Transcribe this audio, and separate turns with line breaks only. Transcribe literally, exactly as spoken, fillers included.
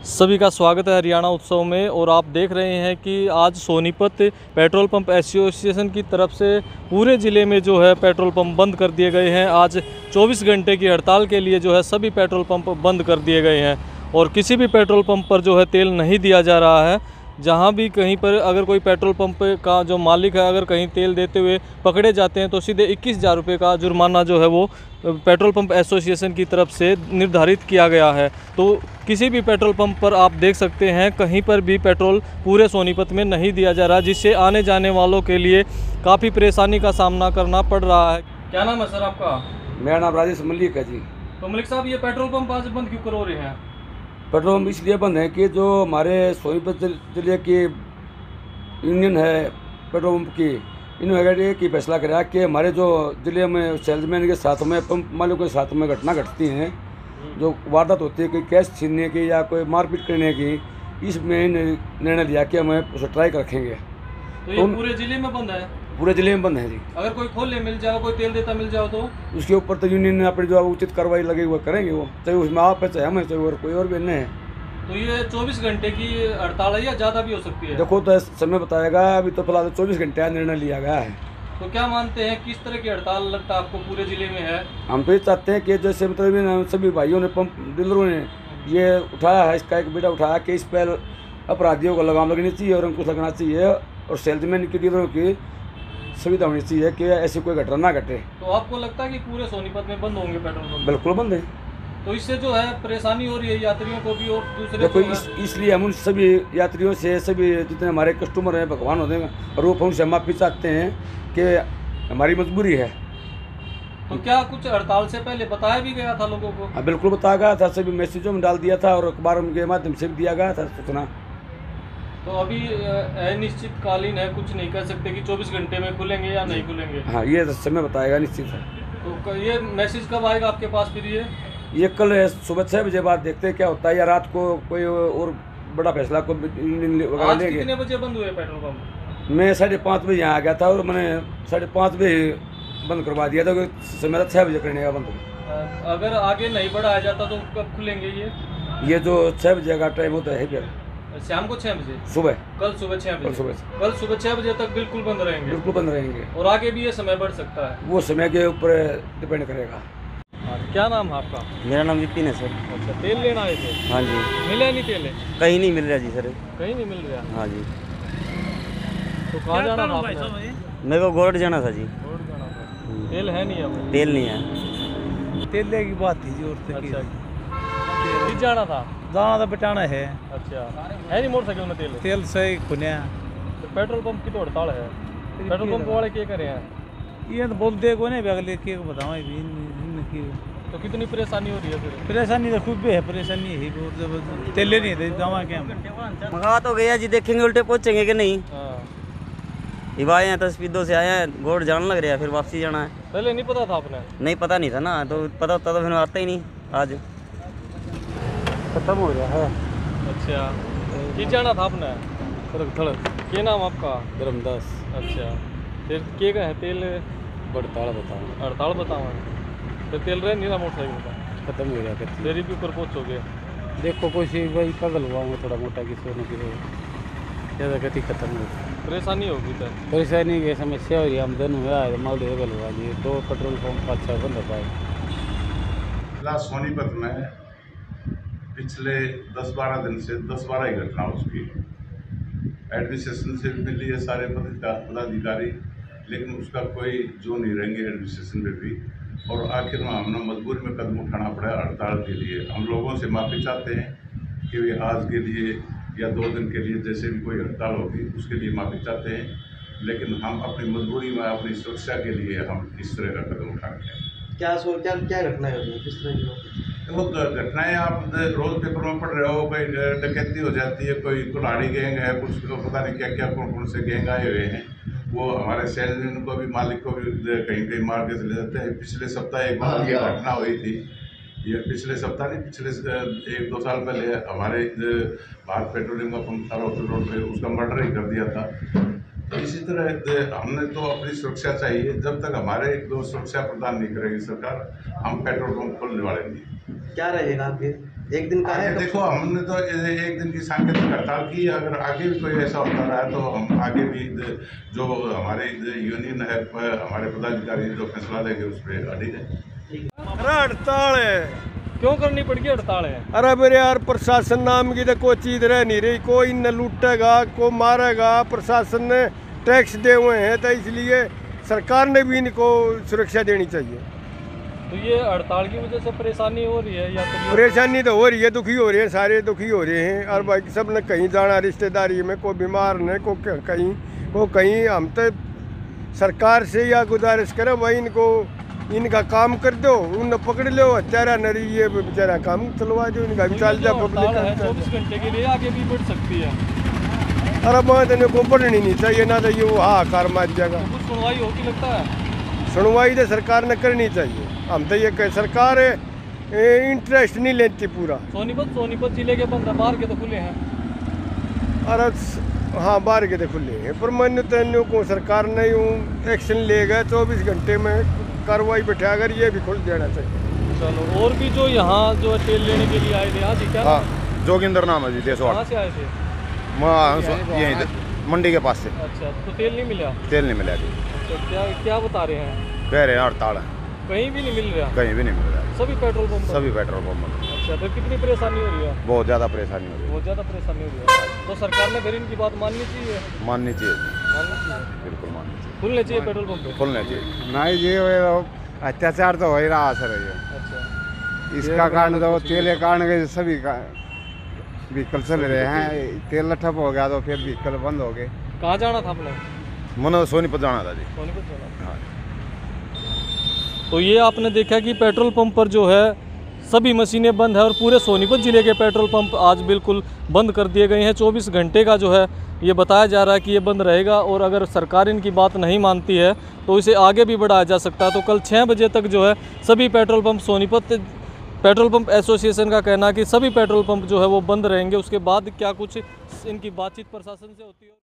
सभी का स्वागत है हरियाणा उत्सव में। और आप देख रहे हैं कि आज सोनीपत पेट्रोल पंप एसोसिएशन की तरफ से पूरे ज़िले में जो है पेट्रोल पंप बंद कर दिए गए हैं। आज चौबीस घंटे की हड़ताल के लिए जो है सभी पेट्रोल पंप बंद कर दिए गए हैं और किसी भी पेट्रोल पंप पर जो है तेल नहीं दिया जा रहा है। जहां भी कहीं पर अगर कोई पेट्रोल पंप का जो मालिक है अगर कहीं तेल देते हुए पकड़े जाते हैं तो सीधे इक्कीस हज़ार रुपये का जुर्माना जो है वो पेट्रोल पंप एसोसिएशन की तरफ से निर्धारित किया गया है। तो किसी भी पेट्रोल पंप पर आप देख सकते हैं कहीं पर भी पेट्रोल पूरे सोनीपत में नहीं दिया जा रहा, जिससे आने जाने वालों के लिए काफ़ी परेशानी का सामना करना पड़ रहा है। क्या नाम है सर आपका?
मेरा नाम राजेश मलिक है जी।
तो मलिक साहब, ये पेट्रोल पंप आज बंद क्यों करो रहे हैं?
पेट्रोल पंप इसलिए बंद है कि जो हमारे सोनीपत जिले की यूनियन है पेट्रोल पंप की, इन्होंने एक ही फैसला कराया कि हमारे जो ज़िले में सेल्समैन के साथ में पंप मालिकों के साथ में घटना घटती हैं, जो वारदात होती है, कोई कैश छीनने की या कोई मारपीट करने की, इसमें निर्णय लिया कि हमें स्ट्राइक रखेंगे।
तो ये तो पूरे ज़िले में बंद है? पूरे
ज़िले में बंद है जी।
अगर कोई खोले मिल जाओ, कोई तेल देता मिल जाओ तो
उसके ऊपर तो यूनियन ने अपनी जो उचित कार्रवाई लगी वो करेंगे, वो चाहे उसमें आप है चाहे हम है चाहे और कोई और भी नहीं है।
तो ये चौबीस घंटे की हड़ताल है या ज़्यादा भी हो सकती है?
देखो तो समय बताएगा, अभी तो फिलहाल चौबीस घंटे निर्णय लिया गया है।
तो क्या मानते हैं किस तरह की हड़ताल लगता है आपको पूरे ज़िले में है?
हम तो ये चाहते हैं कि जैसे मतलब सभी भाइयों ने पंप डीलरों ने ये उठाया है, इसका एक बेटा उठाया कि इस पर अपराधियों को लगाम लगनी चाहिए और अंकुश लगना चाहिए और सेल्समैन की डीलरों की सुविधा होनी चाहिए कि ऐसी कोई घटना ना घटे।
तो आपको लगता है कि पूरे सोनीपत में बंद होंगे पेट्रोल पंप?
बिल्कुल बंद है।
तो इससे जो है परेशानी हो रही है यात्रियों को भी और दूसरे
देखो इस, इसलिए हम उन सभी यात्रियों से, सभी जितने हमारे कस्टमर हैं, भगवान होते हैं, और वो उनसे माफी चाहते हैं कि हमारी मजबूरी है।
तो क्या कुछ हड़ताल से पहले बताया भी गया था लोगों को?
हाँ बिल्कुल बताया गया था, सभी मैसेजों में डाल दिया था और अखबार के माध्यम से भी दिया गया था सूचना।
तो अभी अनिश्चितकालीन है, कुछ नहीं कह सकते कि चौबीस घंटे में खुलेंगे या नहीं खुलेंगे?
हाँ ये समय बताएगा निश्चित है।
तो ये मैसेज कब आएगा आपके पास फिर? ये
ये कल सुबह छः बजे बाद देखते हैं क्या होता है, या रात को कोई और बड़ा फैसला को
आज कितने बजे बंद हुए पेट्रोल पंप?
मैं साढ़े पाँच बजे यहाँ आ गया था और मैंने साढ़े पाँच बजे बंद करवा दिया था, समय था छः बजे करने का बंद।
अगर आगे नहीं बढ़ाया जाता तो कब खुलेंगे ये?
ये जो छः बजे का टाइम होता है फिर
शाम को छः बजे?
सुबह
कल सुबह छः बजे?
सुबह
कल सुबह छः बजे तक बिल्कुल बंद रहेंगे?
बिल्कुल बंद रहेंगे।
और आगे भी ये समय बढ़ सकता है?
वो समय के ऊपर डिपेंड करेगा।
क्या नाम है आपका?
मेरा नाम विपिन है सर।
अच्छा, तेल लेना आए थे?
हाँ जी।
मिला नहीं तेल?
कहीं नहीं मिल रहा जी सर।
कहीं नहीं मिल रहा?
हाँ जी।
तो कहाँ जाना था आपने?
मेरे को गोरड जाना था जी।
गोरड जाना था। तेल है नहीं अब?
तेल नहीं है।
तेल ले की बात थी जी। और
अच्छा, किस जाना था?
जाना था बटाना है।
अच्छा, है नहीं मोटरसाइकिल में तेल?
तेल सही खुने।
तो पेट्रोल पंप की तो हड़ताल है, पेट्रोल पंप वाले क्या करे हैं?
ये तो बोलते को नहीं, अगले के बताओ भी।
तो कितनी परेशानी हो रही है फिर?
परेशानी तो खूब है, परेशानी है बहुत जबरदस्त। तेल नहीं थे दवा क्या
मंगा तो गया जी, देखेंगे उल्टे पहुँचेंगे कि नहीं।
हाँ।
ये आए हैं तो स्पीडो से आए हैं, गोरड जाने लग रहा है, फिर वापसी जाना है।
पहले नहीं पता था आपने?
नहीं पता नहीं था ना, तो पता होता तो फिर आता ही नहीं। आज
खत्म हो गया है।
अच्छा, किस जाना था आपने?
थड़क थड़क।
क्या नाम आपका?
धर्मदास।
अच्छा, फिर के का है तेल?
बड़ताड़ बताओ।
हड़ताल बताओ। तो तेल रहे नहीं ना मोटरसाइकिल का?
खत्म हो गया।
तेरी भी ऊपर पहुँचोगे?
देखो कुछ वही पगल हुआ हूँ थोड़ा मोटा की सोने की ज़्यादा गति खत्म हो गई।
परेशानी होगी सर?
परेशानी की समस्या हो रही है। आमदन हुआ है, माल पगल हुआ जी। दो पेट्रोल पंप अच्छा बंद हो पाए।
जिला सोनीपत में पिछले दस बारह दिन से दस बारह ही घटना उसकी एडमिनिस्ट्रेशन से भी मिली है सारे पदाधिकारी, लेकिन उसका कोई जो नहीं रहेंगे एडमिनिस्ट्रेशन में भी। और आखिर में हमने मजबूरी में कदम उठाना पड़ा हड़ताल के लिए। हम लोगों से माफ़ी चाहते हैं कि वे आज के लिए या दो दिन के लिए जैसे भी कोई हड़ताल होगी उसके लिए माफ़ी चाहते हैं, लेकिन हम अपनी मजबूरी में अपनी सुरक्षा के लिए हम इस तरह का कदम उठाते हैं।
क्या सो क्या क्या घटनाएं होती हैं, किस तरह की?
देखो घटनाएं आप रोज पेपर में पढ़ रहे हो, कोई डकैती हो जाती है, कोई कुल्हाड़ी गैंग है, कुछ को पता नहीं क्या क्या कौन कौन से गैंग आए हुए हैं, वो हमारे सेल्समैन को भी मालिक को भी कहीं कहीं मार के चले जाते हैं। पिछले सप्ताह एक बार ये घटना हुई थी, ये पिछले सप्ताह नहीं पिछले एक दो साल पहले हमारे भारत पेट्रोलियम का पंप था रोड पे, उसका मर्डर ही कर दिया था। तो इसी तरह हमने तो अपनी सुरक्षा चाहिए, जब तक हमारे जो सुरक्षा प्रदान नहीं करेगी सरकार, हम पेट्रोल पंप खोलने वाले नहीं।
क्या रहेगा फिर एक दिन का
आगे
है
देखो, हमने तो ए- एक दिन की सांकेतिक हड़ताल की। अगर आगे भी कोई ऐसा होता रहा तो हम आगे भी जो हमारे यूनियन है, हमारे पदाधिकारी जो फैसला देंगे उस पर अडिग है।
अरे हड़ताल है।
क्यों करनी पड़ेगी हड़ताल है?
अरे मेरे यार, प्रशासन नाम की तो कोई चीज रह नहीं रही। कोई न लूटेगा, को मारेगा। प्रशासन ने टैक्स दे हुए हैं तो इसलिए सरकार ने भी इनको सुरक्षा देनी चाहिए।
तो ये हड़ताल की वजह से परेशानी हो रही है या तो
परेशानी तो हो रही है, दुखी हो रहे हैं, सारे दुखी हो रहे हैं। और भाई सब ने कहीं जाना रिश्तेदारी में, कोई बीमार ने, को कहीं को कहीं। हम तो सरकार से या गुजारिश करें भाई, इनको इनका काम कर दो, उन पकड़ लो हत्यारा नरी, ये बेचारा काम चलवा दो इनका भी। चल जा पब्लिक
चौबीस घंटे के लिए आगे भी बढ़ सकती है।
अरे बात इनको बढ़नी नहीं चाहिए ना, तो ये वो हाहाकार मार जाएगा।
कुछ सुनवाई होगी लगता है?
सुनवाई तो सरकार ने करनी चाहिए। हम तो ये कह, सरकार इंटरेस्ट नहीं लेती पूरा।
सोनीपत सोनीपत जिले के बंद है, बाहर के तो खुले हैं।
अरे हाँ, बाहर के तो खुले हैं, पर मन तो को सरकार ने यूँ एक्शन लेगा चौबीस घंटे में कार्रवाई बैठा, अगर ये भी खुल देना चाहिए।
चलो, और भी जो यहाँ जो तेल लेने के लिए आए थे, हाँ जी, क्या
हाँ, जोगिंदर नाम है जी, देसवाड़।
कहाँ से आए थे?
यहीं मंडी के पास से।
अच्छा, तो तेल नहीं मिला?
तेल नहीं मिला जी।
अच्छा, क्या क्या बता रहे हैं?
कह रहे हैं हड़ताल है,
कहीं भी नहीं मिल रहा?
कहीं भी नहीं मिल रहा।
सभी पेट्रोल पंप?
सभी पेट्रोल पंप।
अच्छा, तो कितनी परेशानी हो रही है?
बहुत ज़्यादा परेशानी हो रही
बहुत ज़्यादा परेशानी हो रही है। तो सरकार ने फिर इनकी बात माननी चाहिए?
है। माननी चाहिए,
माननी चाहिए,
बिल्कुल माननी चाहिए।
खुलने चाहिए पेट्रोल पंप?
खुलने चाहिए।
नहीं जी, अत्याचार तो हो ही रहा सर। ये
अच्छा,
इसका कारण तो तेल के कारण के सभी का व्हीकल चल रहे हैं। तेल ठप हो गया तो फिर व्हीकल बंद हो गए।
कहाँ जाना था आपने?
मनो सोनीपत जाना था जी।
सोनीपत जाना।
हाँ।
तो ये आपने देखा कि पेट्रोल पंप पर जो है सभी मशीनें बंद है और पूरे सोनीपत ज़िले के पेट्रोल पंप आज बिल्कुल बंद कर दिए गए हैं। चौबीस घंटे का जो है ये बताया जा रहा है कि ये बंद रहेगा और अगर सरकार इनकी बात नहीं मानती है तो इसे आगे भी बढ़ाया जा सकता है। तो कल छः बजे तक जो है सभी petrol pump, Sonipat petrol pump association का कहना है कि सभी पेट्रोल पंप जो है वो बंद रहेंगे। उसके बाद क्या कुछ इनकी बातचीत प्रशासन से होती है।